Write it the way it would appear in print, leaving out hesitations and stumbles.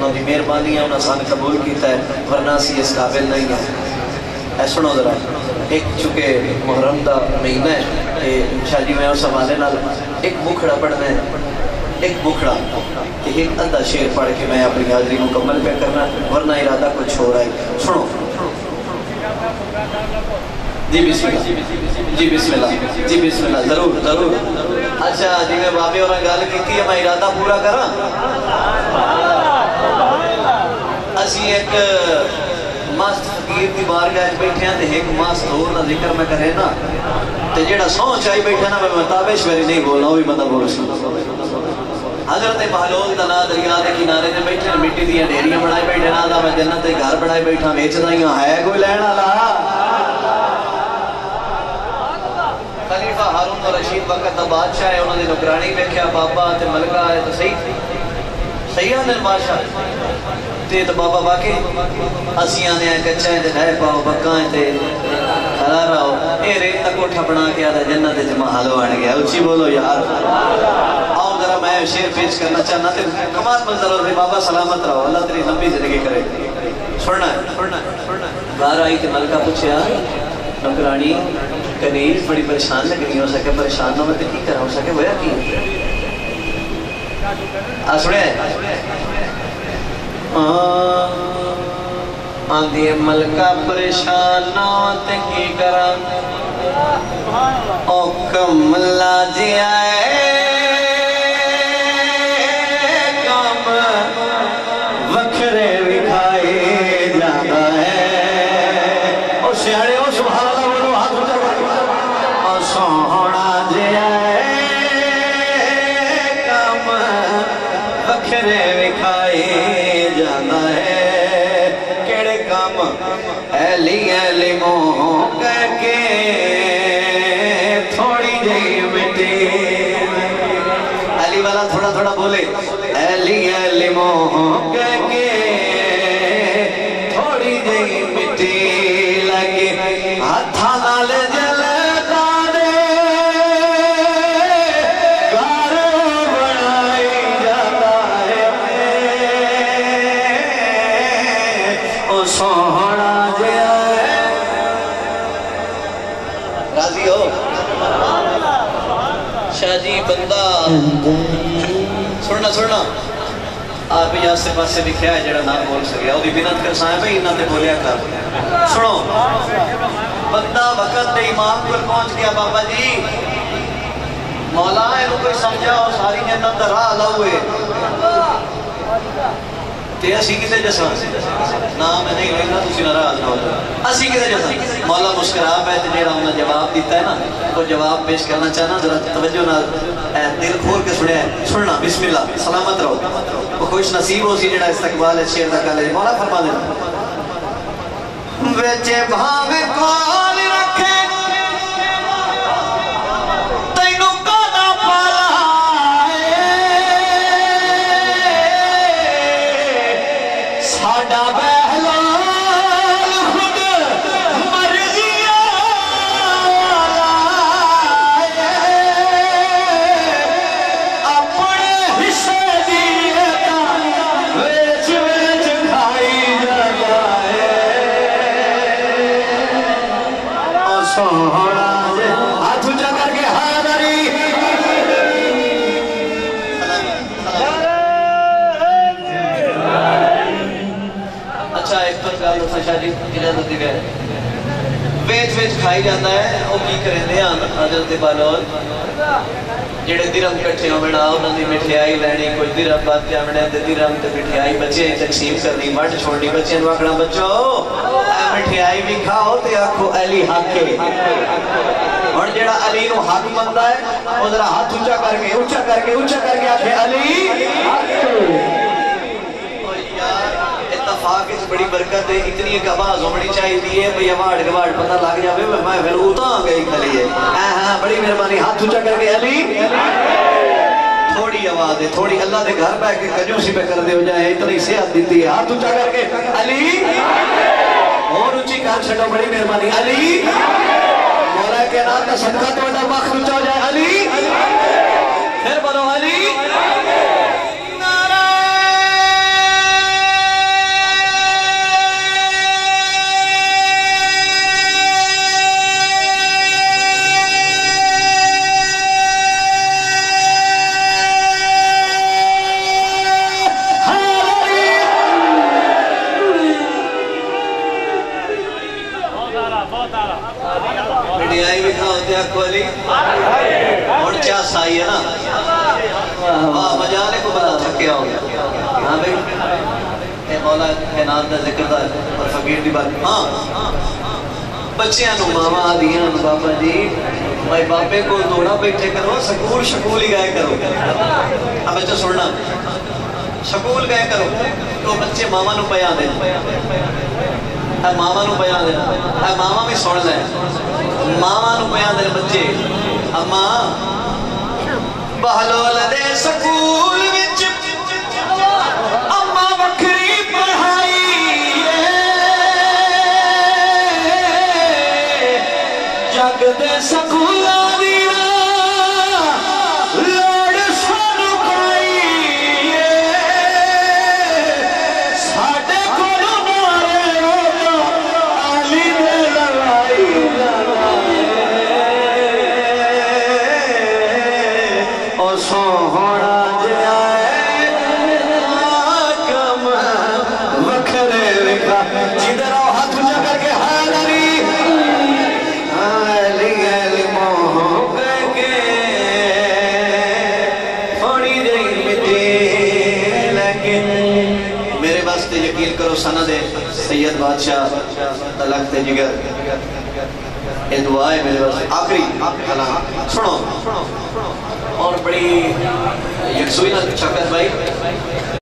انہوں کی مہربانی ہے، انہوں سان قبول کیتا ہے، ورنہ اسی اس قابل نہیں ہے۔ سنو ذرا، ایک چونکہ محرم دا مہینہ ہے، شاہ جی میں اس حوالے نال ایک بکھڑا پڑھنا ہے، ایک بکھڑا کہ ایک ادھا شعر پڑھ کے میں اپنی حاضری مکمل پہ کرنا، ورنہ ارادہ کچھ ہو رہا ہے۔ سنو جی بسم اللہ، جی بسم اللہ، جی بسم اللہ، ضرور ضرور۔ اچھا جی میں بابے اور گل کی ہے، میں ارادہ پورا کرا۔ اسی ایک مست فقیر دی بارگاہ بیٹھے ہیں، ایک مست اور نہ ذکر میں کرے نا، تے جیڑا سون چاہی بیٹھے نا، میں مطابش میری نہیں بولنا، وہی مطلب بول سکتا۔ حضرت بہلول دنا دریا دے کنارے دے بیٹھے، مٹی دیا ڈیریاں بنائے بیٹھے نا، دا میں جنت دے گھر بنائے بیٹھا، ویچدا ہی ہے کوئی لین والا؟ خلیفہ ہارون رشید وقت دا بادشاہ ہے، انہوں نے نگرانی ویکھیا، بابا تے ملکہ ہے تو صحیح ہے بادشاہ تے تو بابا باقی اسیاں نے کچا ہے تے ڈھائے پاؤ بکاں تے کھلا رہو، اے ریت کا کوٹھا بنا کے آدھا جنت تے محل بن گیا۔ اچھی بولو یار۔ آؤ ذرا میں شعر پیش کرنا چاہنا تے کمال منظر ہو، بابا سلامت رہو، اللہ تیری لمبی زندگی کرے۔ سننا ہے باہر آئی تے ملکہ پوچھیا، نوکرانی کنیز بڑی پریشان لگ رہی ہو سکے، پریشان نہ ہوتے کی کرا ہو سکے، ہویا کی سنے آندھی ملکہ پریشان نہ ہوتے کی کرا، او کملا جی آئے کام وکھرے وکھائے جانا ہے۔ او سیاڑے او سبحان اللہ بولو، ہاتھ اٹھا او سونا جی آئے کام وکھرے وکھائے جانا ہے، کیڑے کام ایلی ایلی موہ کہہ کے تھوڑی جی مٹی، ایلی والا تھوڑا تھوڑا بولے، ایلی ایلی موہ کہہ کے تھوڑی جی مٹی لگی، ہاتھا نال جل دانے گھر بنائی جاتا ہے، او سونا جی آئے۔ راضی ہو شاہ جی بندہ سننا آپ یہاں سے پاس سے لکھیا ہے جڑا نام بول سکیا، وہ بھی بینت کر سائیں بھئی انہاں تے بولیا کر۔ سنو بندہ وقت دے امام پر پہنچ گیا، بابا جی مولا ہے وہ کوئی سمجھا ہو ساری جنت دا راہ لاؤے تے اسی کسے جیسا نام ہے نہیں لینا تسی ناراض نہ ہو جائے، اسی کسے جیسا مولا مسکرا پہ تے جیڑا انہاں جواب دیتا ہے نا، وہ جواب پیش کرنا چاہنا، ذرا توجہ نہ دل کھول کے سننا۔ بسم اللہ، سلامت رہو، وہ خوش نصیب ہو سی جڑا استقبال ہے شیر دا کالے۔ مولا فرما دینا ویچے بھاوے کال رکھے تینوں کانا پالائے، ساڈا بہلال خود مرضیاں لائے، اپنے حصے دیتا ویچ ویچ کھائی جاتا ہے، او سونا جے ہاتھ اونچا کر کے حاضری۔ اچھا ایک پر گال ہوتا شاہ جی اجازت دی گئے، ویچ ویچ کھائی جاتا ہے، او کی کریں دے حضرت بہلول جڑے درم کٹھے ہو بڑا انہوں نے مٹھیائی لینی، کوئی درم بات کیا بڑے دے درم تے مٹھیائی بچے تقسیم کرنی، مٹ چھوڑنی بچے نو اکڑا بچو اے مٹھیائی بھی کھاؤ تے آکھو علی حق ہے، اور جڑا علی نو حق مندہ ہے وہ ذرا ہاتھ اونچا کر کے اونچا کر کے اونچا کر کے آکھے علی حق ہے۔ اتفاق اس بڑی برکت ہے، اتنی ایک آواز ہوڑی چاہی دیئے بھئی آواڑ گواڑ پتہ لگ جاوے میں پھر اوتاں گئی کھلی ہے، ہاں بڑی مہربانی ہاتھ اونچا کر کے علی تھوڑی آواز ہے، تھوڑی اللہ دے گھر پہ کے کنجوسی پہ کر دے ہو جائے، اتنی صحت دیتی ہے، ہاتھ اونچا کر کے علی اور اونچی کر چھڑو بڑی مہربانی علی، مولا کے نام کا صدقہ تو بڑا وقت اونچا ہو جائے علی، پھر بولو علی، نعرہ اکو علی اور چاہ سائی ہے نا مجانے کو بلا تھکیا ہو گیا ہاں بھئی اے مولا کائنات دا ذکر دا اور فقیر دی بات ہاں بچیاں نو ماما آدیاں نو بابا جی بھائی باپے کو دوڑا بیٹھے کرو سکول شکول ہی گائے کرو اب بچہ سننا سکول گئے کرو تو بچے ماما نو پیا دے اے ماما نو پیا دے اے ماما بھی سن لے ماما نو پیا دے بچے اما بہلول دے سکول وچ اما وکری پڑھائی جگ دے سکولاں دی سند سید بادشاہ تلخت جگر یہ دعا ہے میرے پاس آخری کلام سنو اور بڑی یکسوئی نہ شکت بھائی